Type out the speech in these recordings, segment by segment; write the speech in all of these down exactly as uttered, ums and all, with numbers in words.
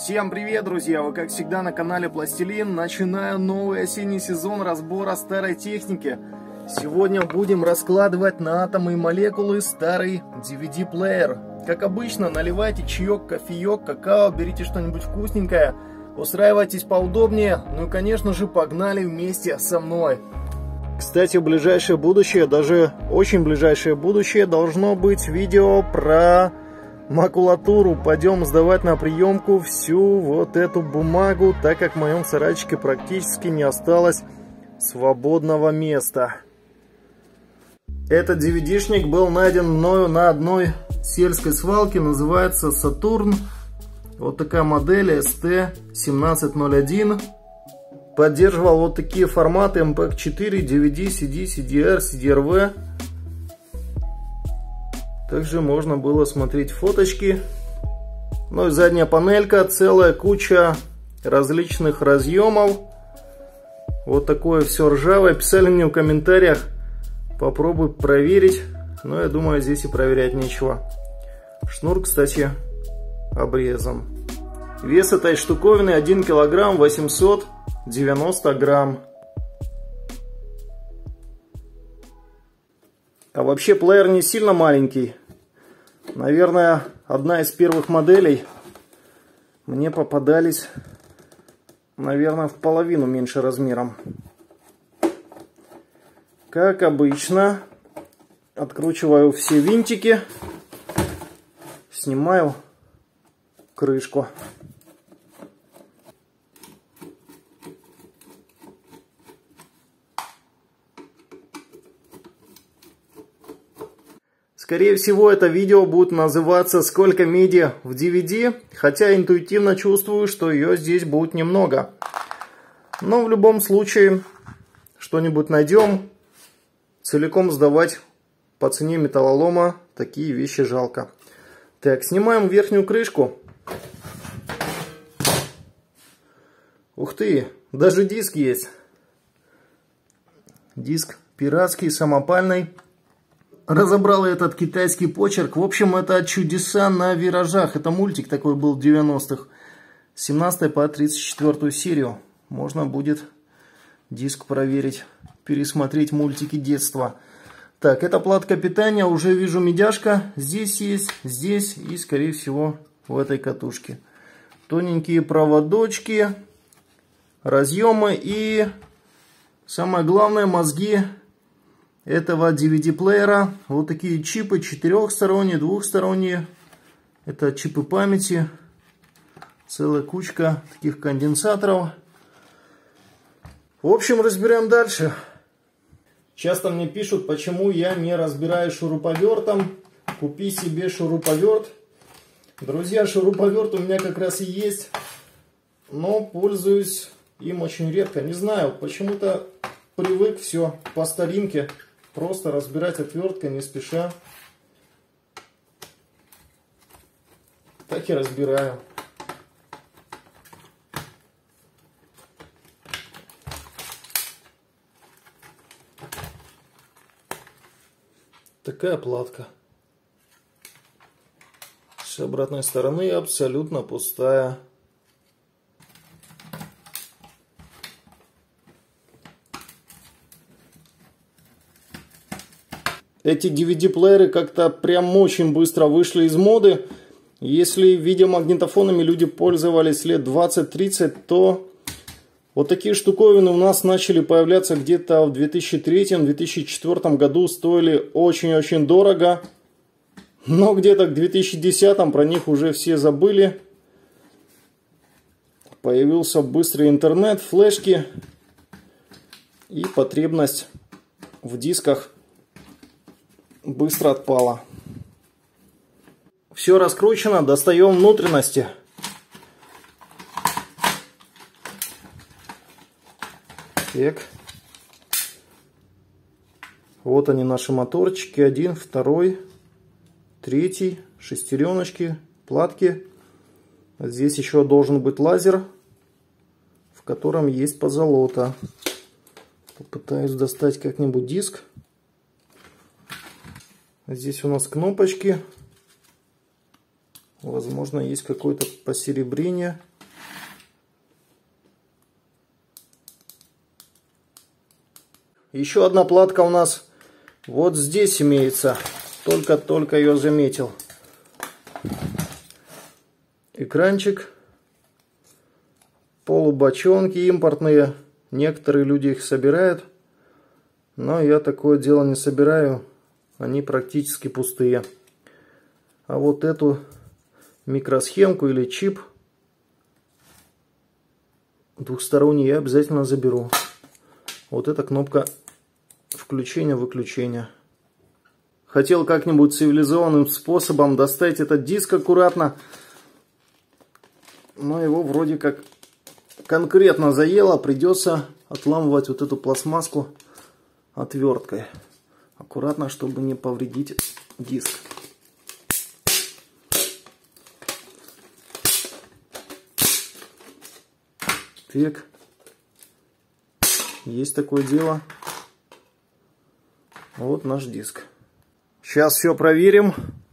Всем привет, друзья! Вы, как всегда, на канале Пластилин. Начинаю новый осенний сезон разбора старой техники. Сегодня будем раскладывать на атомы и молекулы старый ди ви ди-плеер. Как обычно, наливайте чаек, кофеек, какао, берите что-нибудь вкусненькое, устраивайтесь поудобнее, ну и, конечно же, погнали вместе со мной. Кстати, в ближайшее будущее, даже очень ближайшее будущее, должно быть видео про макулатуру. Пойдем сдавать на приемку всю вот эту бумагу, так как в моем сарайчике практически не осталось свободного места. Этот ди ви ди-шник был найден мною на одной сельской свалке, называется Сатурн. Вот такая модель эс тэ семнадцать ноль один. Поддерживал вот такие форматы эм пэ четыре, ди ви ди, си ди, си ди ар, си ди ар ви. Также можно было смотреть фоточки. Ну и задняя панелька, целая куча различных разъемов. Вот такое все ржавое. Писали мне в комментариях, попробуй проверить. Но я думаю, здесь и проверять нечего. Шнур, кстати, обрезан. Вес этой штуковины один килограмм восемьсот девяносто грамм. А вообще плеер не сильно маленький. Наверное, одна из первых моделей мне попадались, наверное, в половину меньше размером. Как обычно, откручиваю все винтики, снимаю крышку. Скорее всего, это видео будет называться «Сколько меди в ди ви ди?», хотя интуитивно чувствую, что ее здесь будет немного. Но в любом случае, что-нибудь найдем. Целиком сдавать по цене металлолома такие вещи жалко. Так, снимаем верхнюю крышку. Ух ты, даже диск есть. Диск пиратский, самопальный. Разобрал этот китайский почерк. В общем, это чудеса на виражах. Это мультик такой был в девяностых. С семнадцатой по тридцать четвёртую серию. Можно будет диск проверить, пересмотреть мультики детства. Так, это платка питания. Уже вижу медяшка. Здесь есть, здесь и, скорее всего, в этой катушке. Тоненькие проводочки, разъемы и, самое главное, мозги этого ди ви ди-плеера. Вот такие чипы, четырехсторонние, двухсторонние. Это чипы памяти. Целая кучка таких конденсаторов. В общем, разбираем дальше. Часто мне пишут, почему я не разбираю шуруповертом. Купи себе шуруповерт. Друзья, шуруповерт у меня как раз и есть. Но пользуюсь им очень редко. Не знаю, почему-то привык все по старинке. Просто разбирать отверткой не спеша. Так и разбираю. Такая платка. С обратной стороны абсолютно пустая. Эти ди ви ди-плееры как-то прям очень быстро вышли из моды. Если видеомагнитофонами люди пользовались лет двадцать-тридцать, то вот такие штуковины у нас начали появляться где-то в две тысячи третьем — две тысячи четвёртом году. Стоили очень-очень дорого. Но где-то к две тысячи десятому про них уже все забыли. Появился быстрый интернет, флешки. И потребность в дисках быстро отпала. Все раскручено, достаем внутренности. Так. Вот они, наши моторчики. Один, второй, третий, шестереночки, платки. Здесь еще должен быть лазер, в котором есть позолота. Попытаюсь достать как-нибудь диск. Здесь у нас кнопочки. Возможно, есть какое-то посеребрение. Еще одна платка у нас вот здесь имеется. Только-только ее заметил. Экранчик. Полубочонки импортные. Некоторые люди их собирают. Но я такое дело не собираю. Они практически пустые. А вот эту микросхемку или чип двухсторонний я обязательно заберу. Вот эта кнопка включения-выключения. Хотел как-нибудь цивилизованным способом достать этот диск аккуратно. Но его вроде как конкретно заело. Придется отламывать вот эту пластмасску отверткой. Аккуратно, чтобы не повредить диск. Так. Есть такое дело. Вот наш диск. Сейчас все проверим.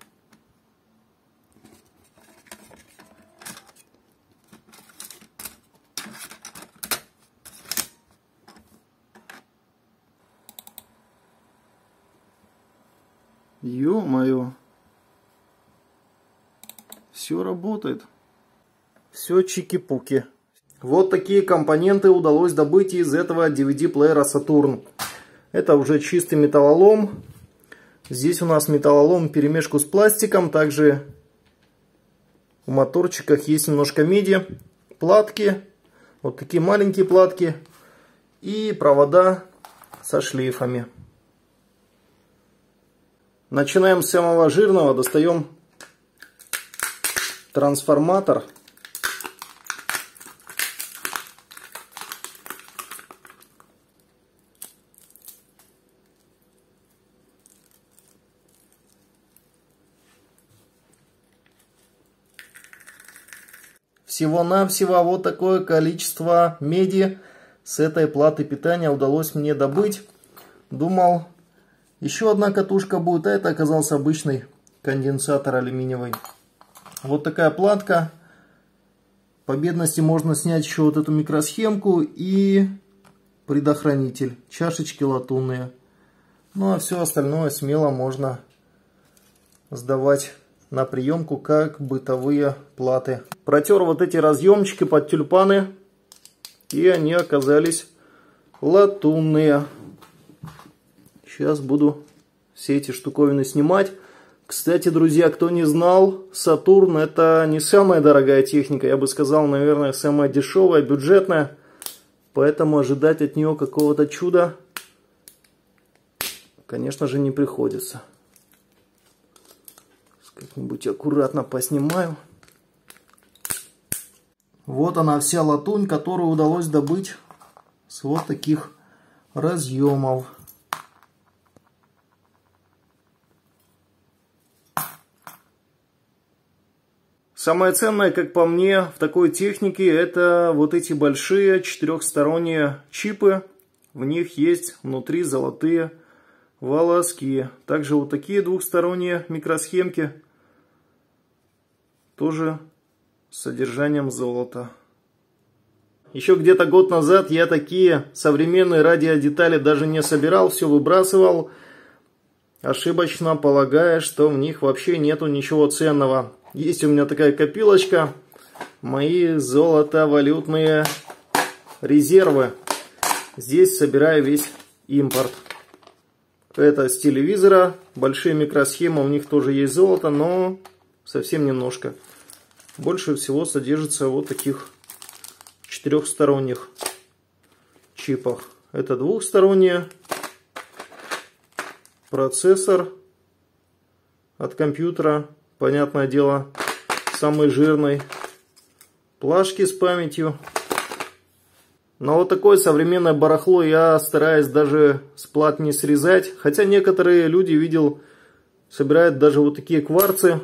Ё-моё. Все работает. Все чики-пуки. Вот такие компоненты удалось добыть из этого ди ви ди-плеера Saturn. Это уже чистый металлолом. Здесь у нас металлолом вперемешку с пластиком. Также в моторчиках есть немножко меди. Платки. Вот такие маленькие платки. И провода со шлейфами. Начинаем с самого жирного. Достаем трансформатор. Всего-навсего вот такое количество меди с этой платы питания удалось мне добыть. Думал, еще одна катушка будет, а это оказался обычный конденсатор алюминиевый. Вот такая платка. По бедности можно снять еще вот эту микросхемку и предохранитель. Чашечки латунные. Ну а все остальное смело можно сдавать на приемку как бытовые платы. Протер вот эти разъемчики под тюльпаны, и они оказались латунные. Сейчас буду все эти штуковины снимать. Кстати, друзья, кто не знал, Saturn это не самая дорогая техника. Я бы сказал, наверное, самая дешевая, бюджетная. Поэтому ожидать от нее какого-то чуда, конечно же, не приходится. Как-нибудь аккуратно поснимаю. Вот она вся латунь, которую удалось добыть с вот таких разъемов. Самое ценное, как по мне, в такой технике, это вот эти большие четырехсторонние чипы. В них есть внутри золотые волоски. Также вот такие двухсторонние микросхемки. Тоже с содержанием золота. Еще где-то год назад я такие современные радиодетали даже не собирал, все выбрасывал, ошибочно полагая, что в них вообще нету ничего ценного. Есть у меня такая копилочка, мои золотовалютные резервы. Здесь собираю весь импорт. Это с телевизора, большие микросхемы, у них тоже есть золото, но совсем немножко. Больше всего содержится вот таких четырехсторонних чипах. Это двухсторонние. Процессор от компьютера, понятное дело, самый жирный. Плашки с памятью. Но вот такое современное барахло я стараюсь даже с плат не срезать. Хотя некоторые люди, видел, собирают даже вот такие кварцы.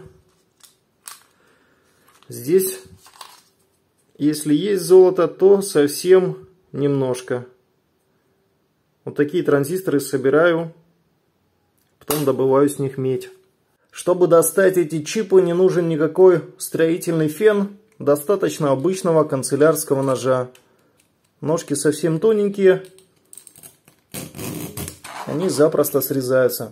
Здесь, если есть золото, то совсем немножко. Вот такие транзисторы собираю, потом добываю с них медь. Чтобы достать эти чипы, не нужен никакой строительный фен, достаточно обычного канцелярского ножа. Ножки совсем тоненькие. они запросто срезаются.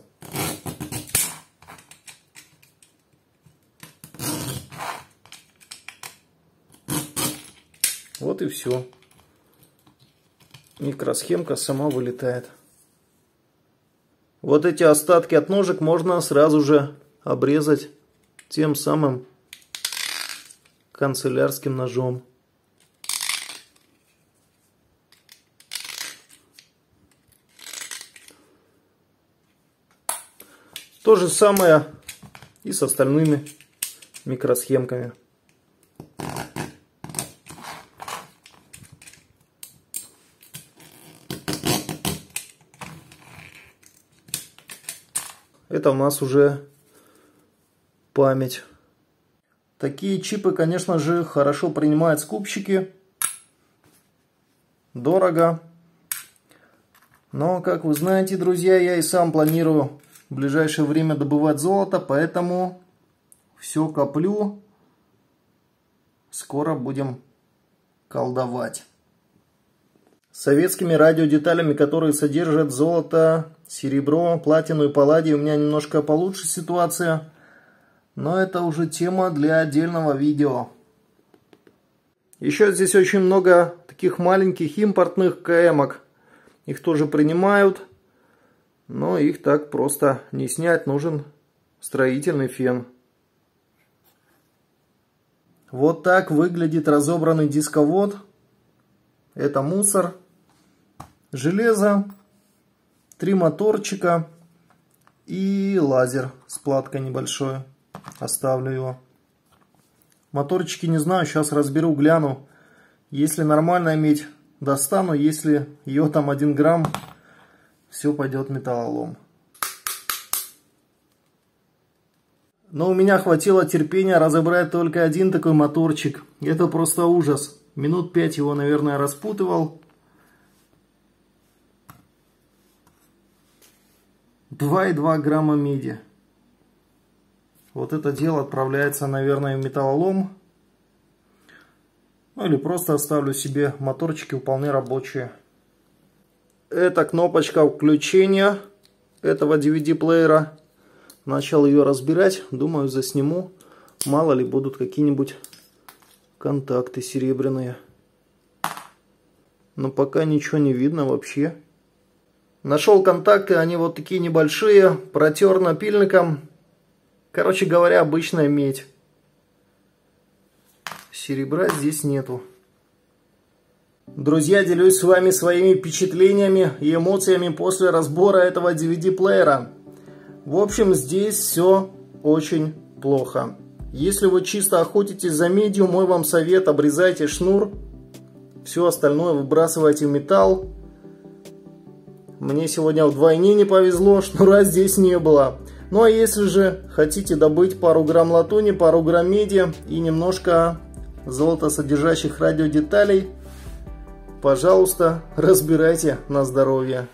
Вот и все. Микросхемка сама вылетает. Вот эти остатки от ножек можно сразу же обрезать тем самым канцелярским ножом. То же самое и с остальными микросхемками. Это у нас уже память. Такие чипы, конечно же, хорошо принимают скупщики. Дорого. Но, как вы знаете, друзья, я и сам планирую в ближайшее время добывать золото, поэтому все коплю. Скоро будем колдовать. Советскими радиодеталями, которые содержат золото, серебро, платину и палладий, у меня немножко получше ситуация. Но это уже тема для отдельного видео. Еще здесь очень много таких маленьких импортных КМок. Их тоже принимают. Но их так просто не снять. Нужен строительный фен. Вот так выглядит разобранный дисковод. Это мусор. Железо. Три моторчика. И лазер с платкой небольшой. Оставлю его. Моторчики не знаю, сейчас разберу, гляну. Если нормальная медь, достану. Если ее там один грамм, все пойдет металлолом. Но у меня хватило терпения разобрать только один такой моторчик. Это просто ужас. Минут пять его, наверное, распутывал. два и два грамма меди. Вот это дело отправляется, наверное, в металлолом. Ну или просто оставлю себе, моторчики вполне рабочие. Это кнопочка включения этого ди ви ди-плеера. Начал ее разбирать. Думаю, засниму. Мало ли будут какие-нибудь контакты серебряные. Но пока ничего не видно вообще. Нашел контакты, они вот такие небольшие. Протер напильником. Короче говоря, обычная медь. Серебра здесь нету. Друзья, делюсь с вами своими впечатлениями и эмоциями после разбора этого ди ви ди-плеера. В общем, здесь все очень плохо. Если вы чисто охотитесь за медью, мой вам совет: обрезайте шнур. Все остальное выбрасывайте в металл. Мне сегодня вдвойне не повезло, шнура здесь не было. Ну а если же хотите добыть пару грамм латуни, пару грамм меди и немножко золотосодержащих радиодеталей, пожалуйста, разбирайте на здоровье.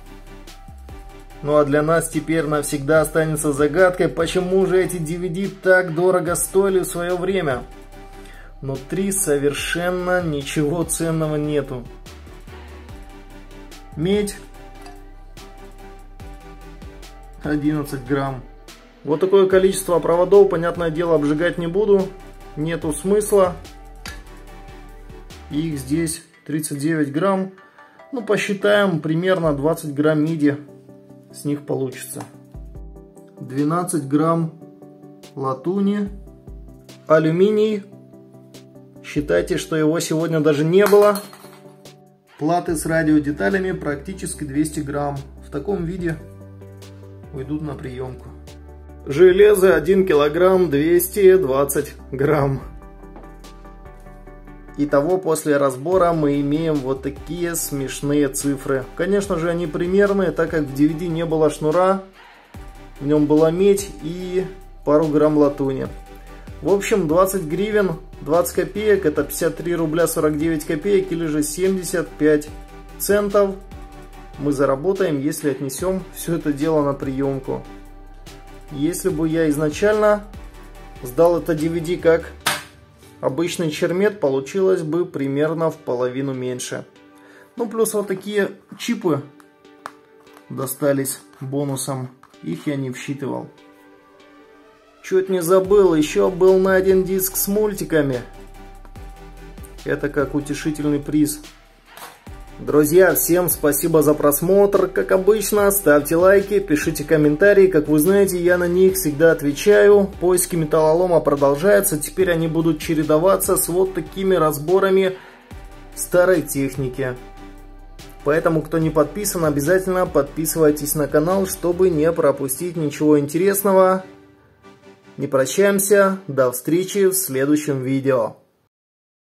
Ну а для нас теперь навсегда останется загадкой, почему же эти ди ви ди так дорого стоили в свое время. Внутри совершенно ничего ценного нету. Медь одиннадцать грамм. Вот такое количество проводов, понятное дело, обжигать не буду. Нету смысла. Их здесь тридцать девять грамм. Ну, посчитаем, примерно двадцать грамм меди с них получится. двенадцать грамм латуни. Алюминий. Считайте, что его сегодня даже не было. Платы с радиодеталями практически двести грамм. В таком виде уйдут на приемку. Железо один килограмм двести двадцать грамм. Итого, после разбора мы имеем вот такие смешные цифры. Конечно же, они примерные, так как в ди ви ди не было шнура. В нем была медь и пару грамм латуни. В общем, двадцать гривен, двадцать копеек, это пятьдесят три рубля сорок девять копеек или же семьдесят пять центов. Мы заработаем, если отнесем все это дело на приемку. Если бы я изначально сдал это ди ви ди как обычный чермет, получилось бы примерно в половину меньше. Ну, плюс вот такие чипы достались бонусом. Их я не всчитывал. Чуть не забыл, еще был найден диск с мультиками. Это как утешительный приз. Друзья, всем спасибо за просмотр. Как обычно, ставьте лайки, пишите комментарии. Как вы знаете, я на них всегда отвечаю. Поиски металлолома продолжаются. Теперь они будут чередоваться с вот такими разборами старой техники. Поэтому, кто не подписан, обязательно подписывайтесь на канал, чтобы не пропустить ничего интересного. Не прощаемся. До встречи в следующем видео.